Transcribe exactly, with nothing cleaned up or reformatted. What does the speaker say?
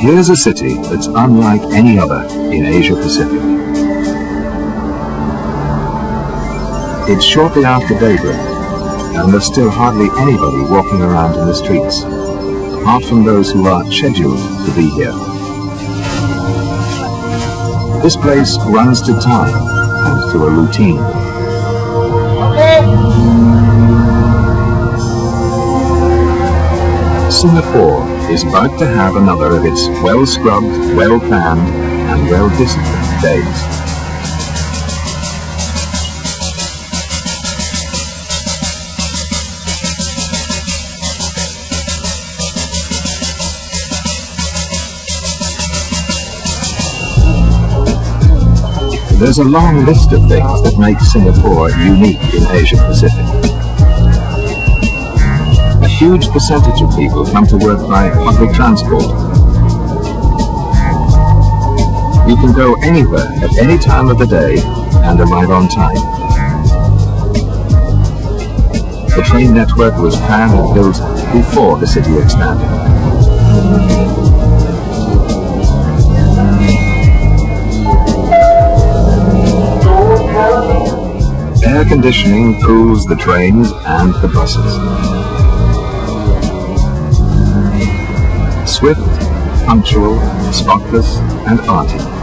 Here's a city that's unlike any other in Asia Pacific. It's shortly after daybreak, and there's still hardly anybody walking around in the streets, apart from those who are scheduled to be here. This place runs to time and to a routine. Singapore is about to have another of its well-scrubbed, well-planned and well-disciplined days. There's a long list of things that make Singapore unique in Asia Pacific. A huge percentage of people come to work by public transport. You can go anywhere at any time of the day and arrive on time. The train network was planned and built before the city expanded. Air conditioning cools the trains and the buses. Swift, punctual, spotless, and arty.